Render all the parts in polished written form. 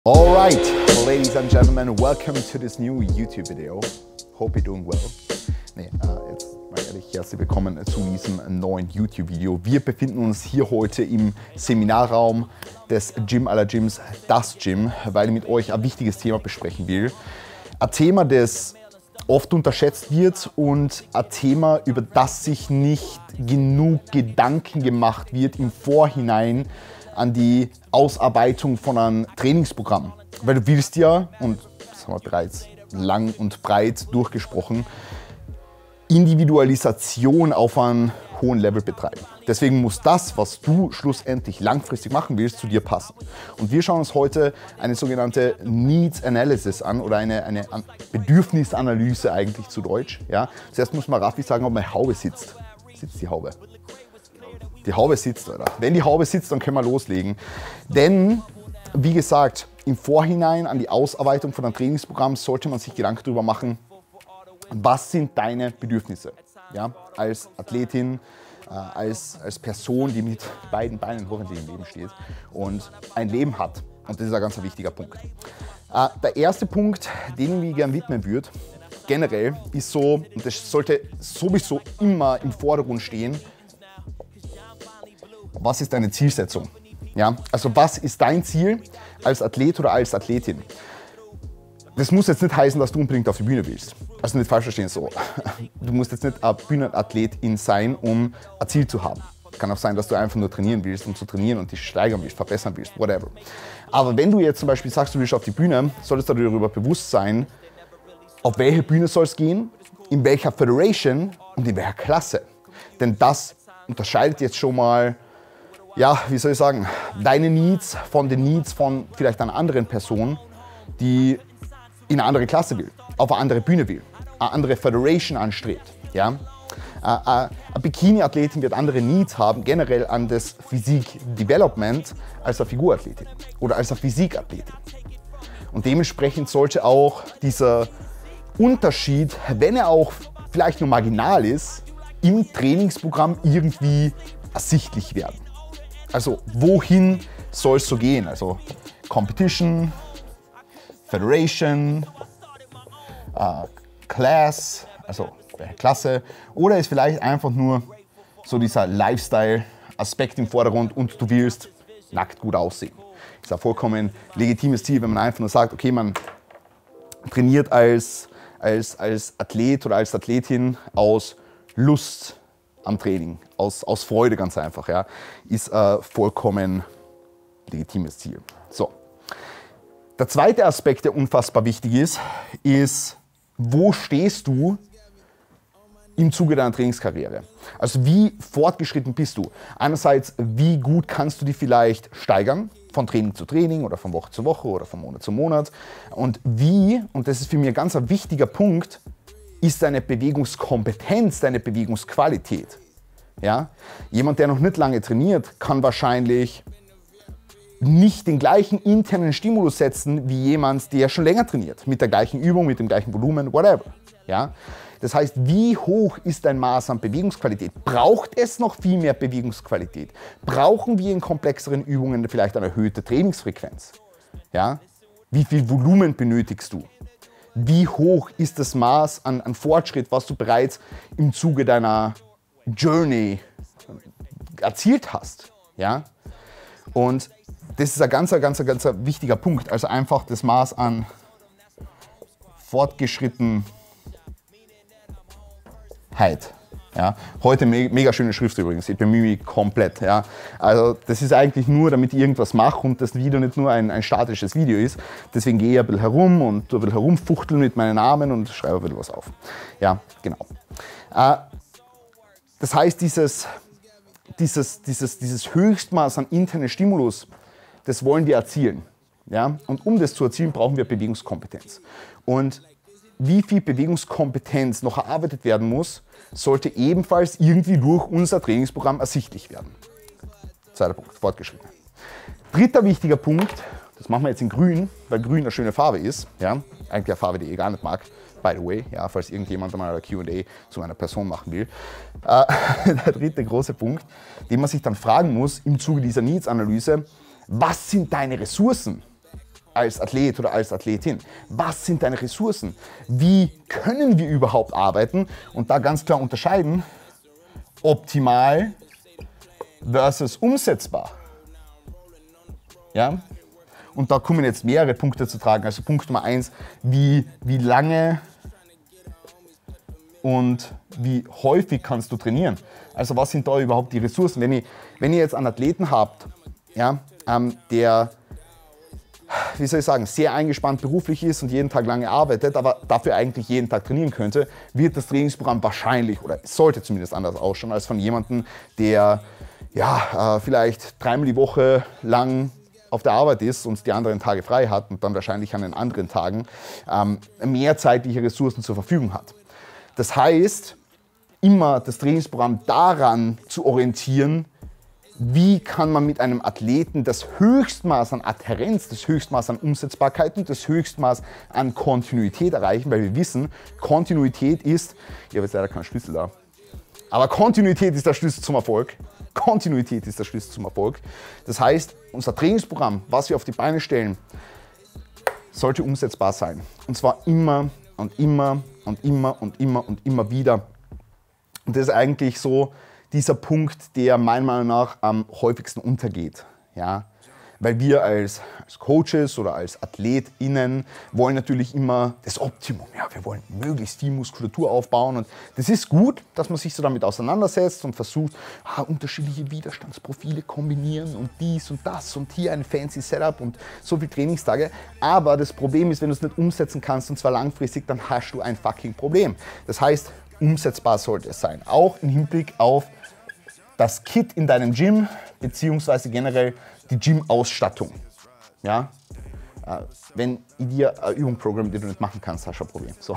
Alright, ladies and gentlemen, welcome to this new YouTube video. Hope you're doing well. Jetzt mal ehrlich, herzlich willkommen zu diesem neuen YouTube-Video. Wir befinden uns hier heute im Seminarraum des Gym aller Gyms, das Gym, weil ich mit euch ein wichtiges Thema besprechen will. Ein Thema, das oft unterschätzt wird und ein Thema, über das sich nicht genug Gedanken gemacht wird im Vorhinein an die Ausarbeitung von einem Trainingsprogramm. Weil du willst ja, und das haben wir bereits lang und breit durchgesprochen, Individualisation auf einem hohen Level betreiben. Deswegen muss das, was du schlussendlich langfristig machen willst, zu dir passen. Und wir schauen uns heute eine sogenannte Needs Analysis an oder eine Bedürfnisanalyse eigentlich zu Deutsch. Ja? Zuerst muss man Raffi sagen, ob meine Haube sitzt. Sitzt die Haube? Die Haube sitzt, oder? Wenn die Haube sitzt, dann können wir loslegen. Denn, wie gesagt, im Vorhinein an die Ausarbeitung von einem Trainingsprogramm sollte man sich Gedanken darüber machen, was sind deine Bedürfnisse? Ja? Als Athletin, als Person, die mit beiden Beinen hoffentlich im Leben steht und ein Leben hat. Und das ist ein ganz wichtiger Punkt. Der erste Punkt, den ich gerne widmen würde, generell, ist so, und das sollte sowieso immer im Vordergrund stehen, was ist deine Zielsetzung? Ja? Also was ist dein Ziel als Athlet oder als Athletin? Das muss jetzt nicht heißen, dass du unbedingt auf die Bühne willst. Also nicht falsch verstehen so. Du musst jetzt nicht eine Bühnenathletin sein, um ein Ziel zu haben. Kann auch sein, dass du einfach nur trainieren willst, um zu trainieren und dich steigern willst, verbessern willst, whatever. Aber wenn du jetzt zum Beispiel sagst, du willst auf die Bühne, solltest du dir darüber bewusst sein, auf welche Bühne soll es gehen, in welcher Federation und in welcher Klasse. Denn das unterscheidet jetzt schon mal, ja, wie soll ich sagen, deine Needs von den Needs von vielleicht einer anderen Person, die in eine andere Klasse will, auf eine andere Bühne will, eine andere Federation anstrebt. Ja? Eine Bikini-Athletin wird andere Needs haben, generell an das Physik-Development, als eine Figurathletin oder als eine Physikathletin. Und dementsprechend sollte auch dieser Unterschied, wenn er auch vielleicht nur marginal ist, im Trainingsprogramm irgendwie ersichtlich werden. Also wohin soll es so gehen? Also Competition, Federation, Class, also Klasse, oder ist vielleicht einfach nur so dieser Lifestyle-Aspekt im Vordergrund und du willst nackt gut aussehen. Das ist ein vollkommen legitimes Ziel, wenn man einfach nur sagt, okay, man trainiert als Athlet oder als Athletin aus Lust am Training, aus Freude ganz einfach, ja, ist ein vollkommen legitimes Ziel. So. Der zweite Aspekt, der unfassbar wichtig ist, wo stehst du im Zuge deiner Trainingskarriere? Also wie fortgeschritten bist du? Einerseits, wie gut kannst du dich vielleicht steigern, von Training zu Training oder von Woche zu Woche oder von Monat zu Monat? Und wie, und das ist für mich ein ganz wichtiger Punkt, ist deine Bewegungskompetenz, deine Bewegungsqualität. Ja? Jemand, der noch nicht lange trainiert, kann wahrscheinlich nicht den gleichen internen Stimulus setzen wie jemand, der schon länger trainiert, mit der gleichen Übung, mit dem gleichen Volumen, whatever. Ja? Das heißt, wie hoch ist dein Maß an Bewegungsqualität? Braucht es noch viel mehr Bewegungsqualität? Brauchen wir in komplexeren Übungen vielleicht eine erhöhte Trainingsfrequenz? Ja? Wie viel Volumen benötigst du? Wie hoch ist das Maß an Fortschritt, was du bereits im Zuge deiner Journey erzielt hast? Ja? Und das ist ein ganz wichtiger Punkt. Also einfach das Maß an Fortgeschrittenheit. Ja? Heute mega schöne Schrift übrigens, ich bemühe mich komplett. Ja? Also das ist eigentlich nur, damit ich irgendwas mache und das Video nicht nur ein statisches Video ist. Deswegen gehe ich ein bisschen herum und tue ein bisschen herumfuchteln mit meinen Namen und schreibe ein bisschen was auf. Ja, genau. Das heißt, dieses Höchstmaß an internen Stimulus, das wollen wir erzielen. Ja? Und um das zu erzielen, brauchen wir Bewegungskompetenz. Und wie viel Bewegungskompetenz noch erarbeitet werden muss, sollte ebenfalls irgendwie durch unser Trainingsprogramm ersichtlich werden. Zweiter Punkt, fortgeschritten. Dritter wichtiger Punkt, das machen wir jetzt in Grün, weil Grün eine schöne Farbe ist. Ja? Eigentlich eine Farbe, die ich gar nicht mag, by the way, ja, falls irgendjemand mal ein Q&A zu einer Person machen will. Der dritte große Punkt, den man sich dann fragen muss im Zuge dieser Needs-Analyse, was sind deine Ressourcen? als Athlet oder als Athletin? Was sind deine Ressourcen? Wie können wir überhaupt arbeiten? Und da ganz klar unterscheiden, optimal versus umsetzbar. Ja? Und da kommen jetzt mehrere Punkte zu tragen. Also Punkt Nummer 1, wie lange und wie häufig kannst du trainieren? Also was sind da überhaupt die Ressourcen? Wenn ihr jetzt einen Athleten habt, ja, der, wie soll ich sagen, sehr eingespannt beruflich ist und jeden Tag lange arbeitet, aber dafür eigentlich jeden Tag trainieren könnte, wird das Trainingsprogramm wahrscheinlich, oder es sollte zumindest anders ausschauen, als von jemandem, der ja, vielleicht 3-mal die Woche lang auf der Arbeit ist und die anderen Tage frei hat und dann wahrscheinlich an den anderen Tagen mehr zeitliche Ressourcen zur Verfügung hat. Das heißt, immer das Trainingsprogramm daran zu orientieren, wie kann man mit einem Athleten das Höchstmaß an Adhärenz, das Höchstmaß an Umsetzbarkeiten, das Höchstmaß an Kontinuität erreichen, weil wir wissen, Kontinuität ist, ich habe jetzt leider keinen Schlüssel da, aber Kontinuität ist der Schlüssel zum Erfolg. Kontinuität ist der Schlüssel zum Erfolg. Das heißt, unser Trainingsprogramm, was wir auf die Beine stellen, sollte umsetzbar sein. Und zwar immer und immer und immer und immer und immer wieder. Und das ist eigentlich so dieser Punkt, der meiner Meinung nach am häufigsten untergeht. Ja? Weil wir als Coaches oder als AthletInnen wollen natürlich immer das Optimum. Ja, wir wollen möglichst viel Muskulatur aufbauen. Und das ist gut, dass man sich so damit auseinandersetzt und versucht, unterschiedliche Widerstandsprofile kombinieren und dies und das und hier ein fancy Setup und so viele Trainingstage. Aber das Problem ist, wenn du es nicht umsetzen kannst und zwar langfristig, dann hast du ein fucking Problem. Das heißt, umsetzbar sollte es sein. Auch im Hinblick auf das Kit in deinem Gym, beziehungsweise generell die Gym-Ausstattung. Ja? Wenn ich dir eine Übung programme, die du nicht machen kannst, hast du ein Problem. So.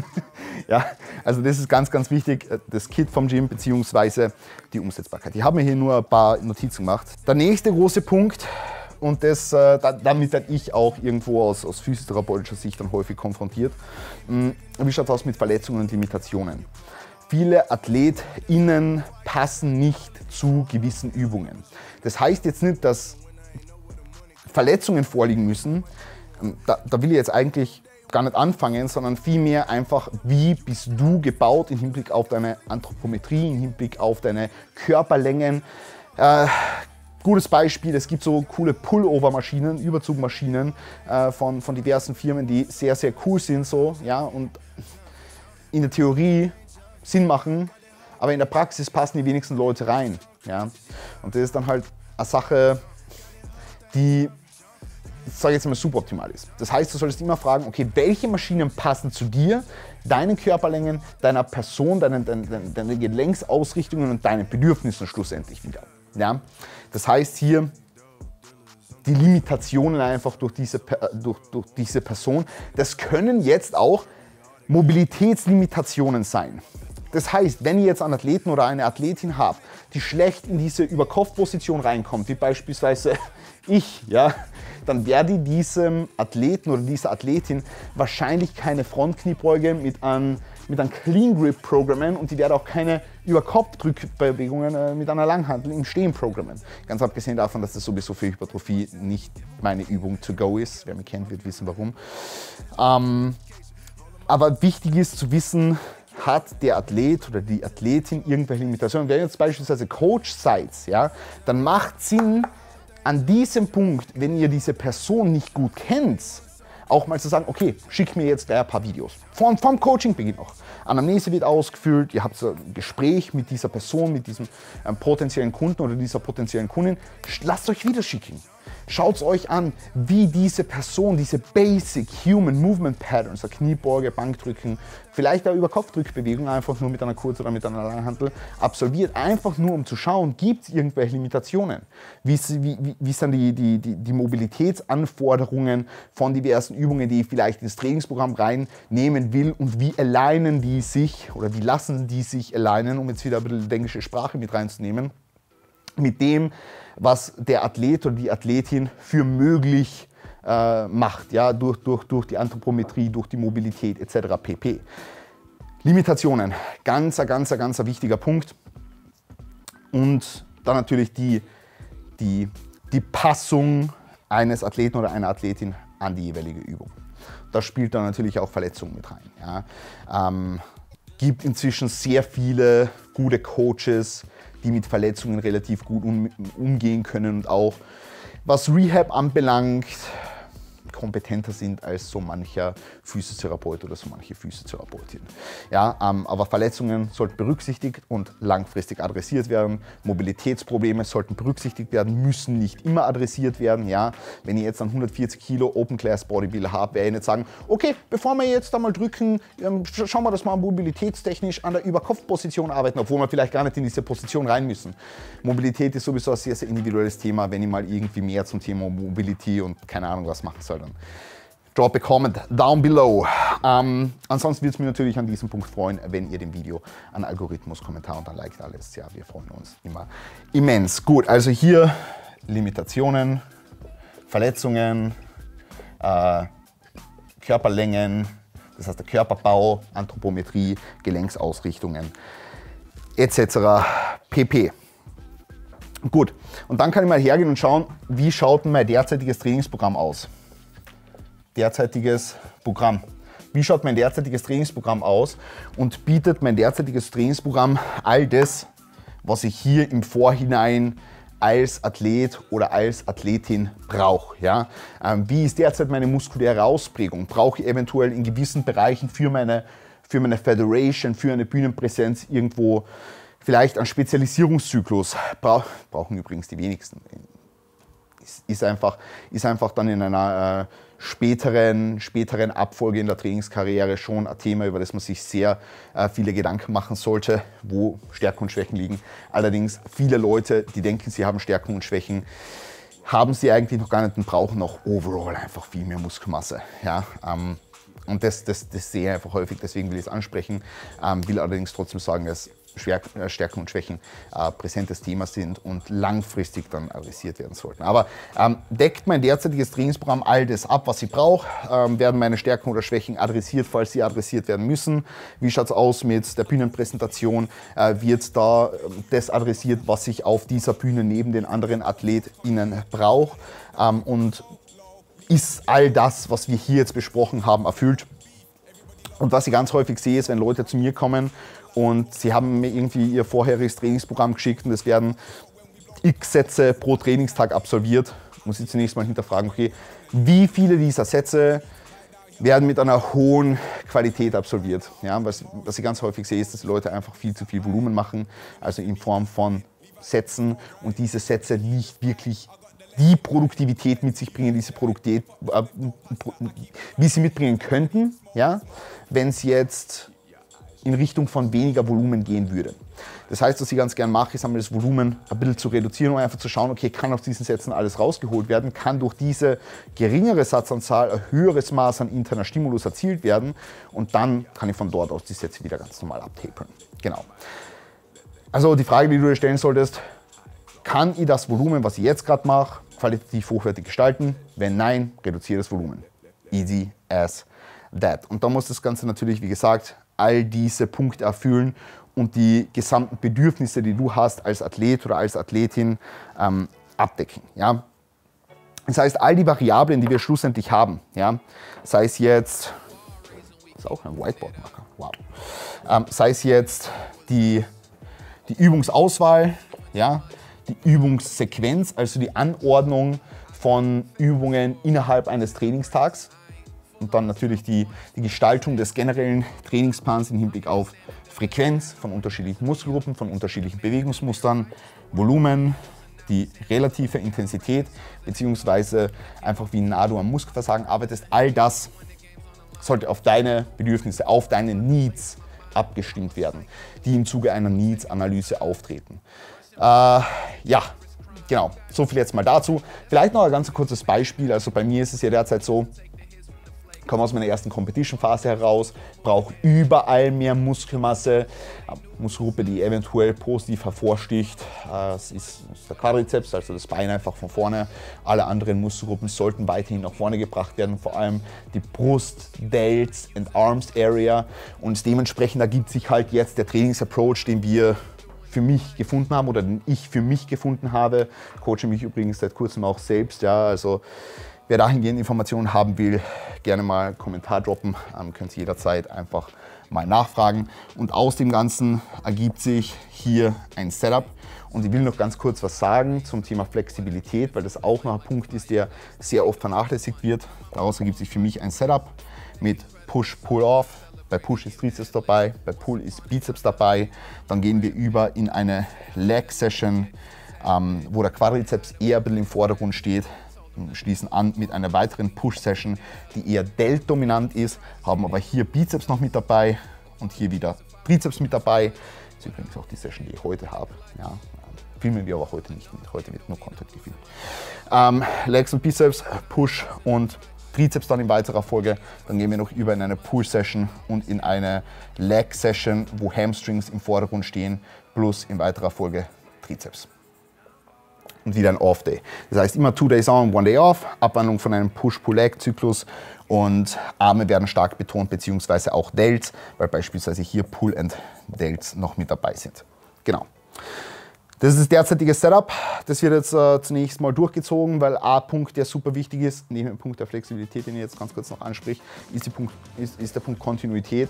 Ja? Also das ist ganz, ganz wichtig, das Kit vom Gym, beziehungsweise die Umsetzbarkeit. Ich habe mir hier nur ein paar Notizen gemacht. Der nächste große Punkt, und damit werde ich auch irgendwo aus physiotherapeutischer Sicht dann häufig konfrontiert, wie schaut es aus mit Verletzungen und Limitationen? Viele AthletInnen passen nicht zu gewissen Übungen. Das heißt jetzt nicht, dass Verletzungen vorliegen müssen. Da will ich jetzt eigentlich gar nicht anfangen, sondern vielmehr einfach, wie bist du gebaut im Hinblick auf deine Anthropometrie, im Hinblick auf deine Körperlängen. Gutes Beispiel, es gibt so coole Pullover-Maschinen, Überzugmaschinen von diversen Firmen, die sehr, sehr cool sind so, ja, und in der Theorie Sinn machen, aber in der Praxis passen die wenigsten Leute rein. Ja? Und das ist dann halt eine Sache, die, sage ich jetzt mal, suboptimal ist. Das heißt, du solltest immer fragen, okay, welche Maschinen passen zu dir, deinen Körperlängen, deiner Person, deine Gelenksausrichtungen und deinen Bedürfnissen schlussendlich wieder. Ja? Das heißt hier, die Limitationen einfach durch diese Person, das können jetzt auch Mobilitätslimitationen sein. Das heißt, wenn ihr jetzt einen Athleten oder eine Athletin habt, die schlecht in diese Überkopfposition reinkommt, wie beispielsweise ich, ja, dann werde ich diesem Athleten oder dieser Athletin wahrscheinlich keine Frontkniebeuge mit einem Clean Grip programmen und die werde auch keine Überkopfdrückbewegungen mit einer Langhantel im Stehen programmen. Ganz abgesehen davon, dass das sowieso für Hypertrophie nicht meine Übung to go ist. Wer mich kennt, wird wissen warum. Aber wichtig ist zu wissen, hat der Athlet oder die Athletin irgendwelche Limitationen. Wenn ihr jetzt beispielsweise Coach seid, ja, dann macht Sinn, an diesem Punkt, wenn ihr diese Person nicht gut kennt, auch mal zu sagen, okay, schick mir jetzt gleich ein paar Videos. Vom Coaching-Beginn auch. Anamnese wird ausgefüllt, ihr habt so ein Gespräch mit dieser Person, mit diesem potenziellen Kunden oder dieser potenziellen Kundin. Lasst euch Videos schicken. Schaut euch an, wie diese Person, diese Basic Human Movement Patterns, Kniebeuge, Bankdrücken, vielleicht auch über Kopfdrückbewegungen, einfach nur mit einer Kurz- oder mit einer Langhantel absolviert, einfach nur um zu schauen, gibt es irgendwelche Limitationen? Wie sind die Mobilitätsanforderungen von diversen Übungen, die ich vielleicht ins Trainingsprogramm reinnehmen will und wie alignen die sich oder wie lassen die sich alignen, um jetzt wieder ein bisschen englische Sprache mit reinzunehmen, mit dem, was der Athlet oder die Athletin für möglich macht, ja, durch die Anthropometrie, durch die Mobilität etc. pp. Limitationen, ganz wichtiger Punkt. Und dann natürlich die Passung eines Athleten oder einer Athletin an die jeweilige Übung. Da spielt dann natürlich auch Verletzungen mit rein. Ja. Gibt inzwischen sehr viele gute Coaches, die mit Verletzungen relativ gut umgehen können und auch, was Rehab anbelangt, kompetenter sind als so mancher Physiotherapeut oder so manche Physiotherapeutin. Ja, aber Verletzungen sollten berücksichtigt und langfristig adressiert werden. Mobilitätsprobleme sollten berücksichtigt werden, müssen nicht immer adressiert werden. Ja, wenn ihr jetzt einen 140 Kilo Open Class Bodybuilder habt, werde ich nicht sagen, okay, bevor wir jetzt einmal drücken, schauen wir, dass wir mobilitätstechnisch an der Überkopfposition arbeiten, obwohl wir vielleicht gar nicht in diese Position rein müssen. Mobilität ist sowieso ein sehr, sehr individuelles Thema. Wenn ich mal irgendwie mehr zum Thema Mobility und keine Ahnung was machen soll, dann drop a comment down below. Ansonsten würde es mich natürlich an diesem Punkt freuen, wenn ihr dem Video einen Algorithmus, Kommentar und ein Like da lässt. Ja, wir freuen uns immer immens. Gut, also hier Limitationen, Verletzungen, Körperlängen, das heißt der Körperbau, Anthropometrie, Gelenksausrichtungen etc. pp. Gut, und dann kann ich mal hergehen und schauen, wie schaut mein derzeitiges Trainingsprogramm aus. Derzeitiges Programm. Wie schaut mein derzeitiges Trainingsprogramm aus und bietet mein derzeitiges Trainingsprogramm all das, was ich hier im Vorhinein als Athlet oder als Athletin brauche? Ja? Wie ist derzeit meine muskuläre Ausprägung? Brauche ich eventuell in gewissen Bereichen für meine Federation, für eine Bühnenpräsenz irgendwo vielleicht einen Spezialisierungszyklus? Brauchen übrigens die wenigsten. Ist einfach dann in einer späteren Abfolge in der Trainingskarriere schon ein Thema, über das man sich sehr viele Gedanken machen sollte, wo Stärken und Schwächen liegen. Allerdings viele Leute, die denken, sie haben Stärken und Schwächen, haben sie eigentlich noch gar nicht und brauchen auch overall einfach viel mehr Muskelmasse. Ja? Und das sehe ich einfach häufig, deswegen will ich es ansprechen, will allerdings trotzdem sagen, dass Stärken und Schwächen präsentes Thema sind und langfristig dann adressiert werden sollten. Aber deckt mein derzeitiges Trainingsprogramm all das ab, was ich brauche? Werden meine Stärken oder Schwächen adressiert, falls sie adressiert werden müssen? Wie schaut es aus mit der Bühnenpräsentation? Wird da das adressiert, was ich auf dieser Bühne neben den anderen AthletInnen brauche? Und ist all das, was wir hier jetzt besprochen haben, erfüllt? Und was ich ganz häufig sehe, ist, wenn Leute zu mir kommen und sie haben mir irgendwie ihr vorheriges Trainingsprogramm geschickt und es werden x Sätze pro Trainingstag absolviert, muss ich zunächst mal hinterfragen, okay, wie viele dieser Sätze werden mit einer hohen Qualität absolviert? Ja, was ich ganz häufig sehe, ist, dass die Leute einfach viel zu viel Volumen machen, also in Form von Sätzen und diese Sätze nicht wirklich die Produktivität mit sich bringen, diese Produktivität, wie sie mitbringen könnten, ja, wenn es jetzt in Richtung von weniger Volumen gehen würde. Das heißt, was ich ganz gern mache, ist einmal das Volumen ein bisschen zu reduzieren, um einfach zu schauen, okay, kann aus diesen Sätzen alles rausgeholt werden, kann durch diese geringere Satzanzahl ein höheres Maß an interner Stimulus erzielt werden und dann kann ich von dort aus die Sätze wieder ganz normal abtapern. Genau. Also die Frage, die du dir stellen solltest, kann ich das Volumen, was ich jetzt gerade mache, qualitativ hochwertig gestalten? Wenn nein, reduziere das Volumen. Easy as that. Und da muss das Ganze natürlich, wie gesagt, all diese Punkte erfüllen und die gesamten Bedürfnisse, die du hast als Athlet oder als Athletin, abdecken. Ja? Das heißt, all die Variablen, die wir schlussendlich haben, ja? Sei es jetzt, das ist auch ein Whiteboard-Marker, wow. Sei es jetzt die Übungsauswahl, ja? Die Übungssequenz, also die Anordnung von Übungen innerhalb eines Trainingstags und dann natürlich die Gestaltung des generellen Trainingsplans im Hinblick auf Frequenz von unterschiedlichen Muskelgruppen, von unterschiedlichen Bewegungsmustern, Volumen, die relative Intensität beziehungsweise einfach wie nah du am Muskelversagen arbeitest. All das sollte auf deine Bedürfnisse, auf deine Needs abgestimmt werden, die im Zuge einer Needs-Analyse auftreten. Ja, genau, so viel jetzt mal dazu. Vielleicht noch ein ganz kurzes Beispiel. Also bei mir ist es ja derzeit so, ich komme aus meiner ersten Competition-Phase heraus, brauche überall mehr Muskelmasse. Muskelgruppe, die eventuell positiv hervorsticht, das ist der Quadrizeps, also das Bein einfach von vorne. Alle anderen Muskelgruppen sollten weiterhin nach vorne gebracht werden, vor allem die Brust, Delts and Arms Area. Und dementsprechend ergibt sich halt jetzt der Trainingsapproach, den wir für mich gefunden haben oder den ich für mich gefunden habe. Coache mich übrigens seit kurzem auch selbst. Ja, also Wer dahingehend Informationen haben will, gerne mal einen Kommentar droppen, könnt ihr jederzeit einfach mal nachfragen. Und aus dem Ganzen ergibt sich hier ein Setup. Und ich will noch ganz kurz was sagen zum Thema Flexibilität, weil das auch noch ein Punkt ist, der sehr oft vernachlässigt wird. Daraus ergibt sich für mich ein Setup mit Push-Pull-Off. Bei Push ist Trizeps dabei, bei Pull ist Bizeps dabei. Dann gehen wir über in eine Leg-Session, wo der Quadrizeps eher ein bisschen im Vordergrund steht. Schließen an mit einer weiteren Push-Session, die eher Delt-dominant ist, haben aber hier Bizeps noch mit dabei und hier wieder Trizeps mit dabei. Das ist übrigens auch die Session, die ich heute habe. Ja, filmen wir aber heute nicht mit, heute wird nur Content gefilmt. Legs und Bizeps, Push und Trizeps dann in weiterer Folge. Dann gehen wir noch über in eine Push-Session und in eine Leg-Session, wo Hamstrings im Vordergrund stehen, plus in weiterer Folge Trizeps. Und wieder ein Off-Day. Das heißt immer 2 Days on, 1 Day off, Abwandlung von einem Push-Pull-Leg-Zyklus und Arme werden stark betont, beziehungsweise auch Delts, weil beispielsweise hier Pull and Delts noch mit dabei sind. Genau. Das ist das derzeitige Setup. Das wird jetzt zunächst mal durchgezogen, weil ein Punkt, der super wichtig ist, neben dem Punkt der Flexibilität, den ich jetzt ganz kurz noch anspreche, ist der Punkt Kontinuität.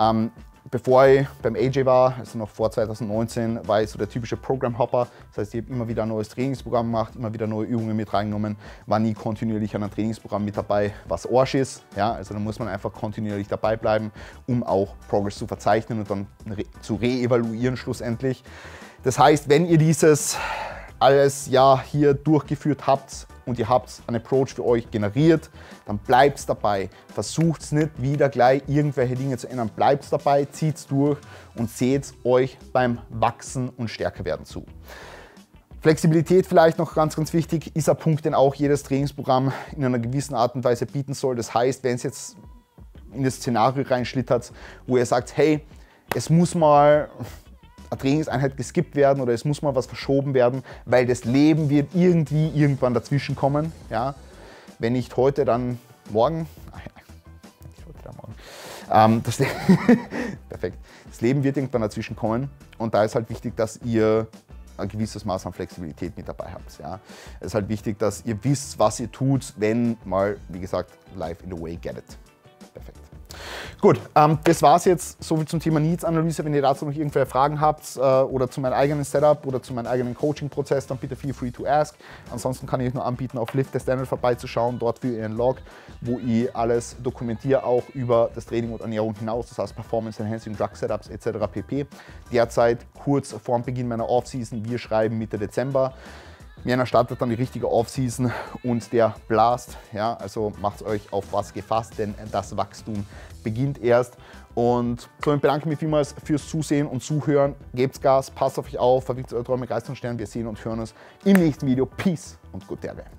Bevor ich beim AJ war, also noch vor 2019, war ich so der typische Program-Hopper. Das heißt, ich habe immer wieder ein neues Trainingsprogramm gemacht, immer wieder neue Übungen mit reingenommen, war nie kontinuierlich an einem Trainingsprogramm mit dabei, was Arsch ist. Ja, also da muss man einfach kontinuierlich dabei bleiben, um auch Progress zu verzeichnen und dann zu reevaluieren schlussendlich. Das heißt, wenn ihr dieses alles ja hier durchgeführt habt und ihr habt einen Approach für euch generiert, dann bleibt dabei. Versucht es nicht wieder gleich irgendwelche Dinge zu ändern. Bleibt dabei, zieht es durch und seht euch beim Wachsen und stärker werden zu. Flexibilität vielleicht noch ganz, ganz wichtig, ist ein Punkt, den auch jedes Trainingsprogramm in einer gewissen Art und Weise bieten soll. Das heißt, wenn es jetzt in das Szenario reinschlittert, wo ihr sagt, hey, es muss mal eine Trainingseinheit geskippt werden oder es muss mal was verschoben werden, weil das Leben wird irgendwie irgendwann dazwischen kommen. Ja? Wenn nicht heute, dann morgen. Nicht heute, dann morgen. Perfekt. Das Leben wird irgendwann dazwischen kommen und da ist halt wichtig, dass ihr ein gewisses Maß an Flexibilität mit dabei habt. Ja? Es ist halt wichtig, dass ihr wisst, was ihr tut, wenn mal, wie gesagt, life in the way, get it. Perfekt. Gut, das war es jetzt. Soviel zum Thema Needs-Analyse. Wenn ihr dazu noch irgendwelche Fragen habt oder zu meinem eigenen Setup oder zu meinem eigenen Coaching-Prozess, dann bitte feel free to ask. Ansonsten kann ich euch nur anbieten, auf Lift the Standard vorbeizuschauen. Dort für ihren Log, wo ich alles dokumentiere, auch über das Training und Ernährung hinaus. Das heißt Performance Enhancing Drug Setups etc. pp. Derzeit kurz vor dem Beginn meiner Off-Season. Wir schreiben Mitte Dezember. Jänner startet dann die richtige Off-Season und der Blast. Ja, also macht euch auf was gefasst, denn das Wachstum beginnt erst. Und so, ich bedanke mich vielmals fürs Zusehen und Zuhören. Gebt's Gas, passt auf euch auf, verwirklicht eure Träume, Geist und Stern. Wir sehen und hören uns im nächsten Video. Peace und Gute Erde.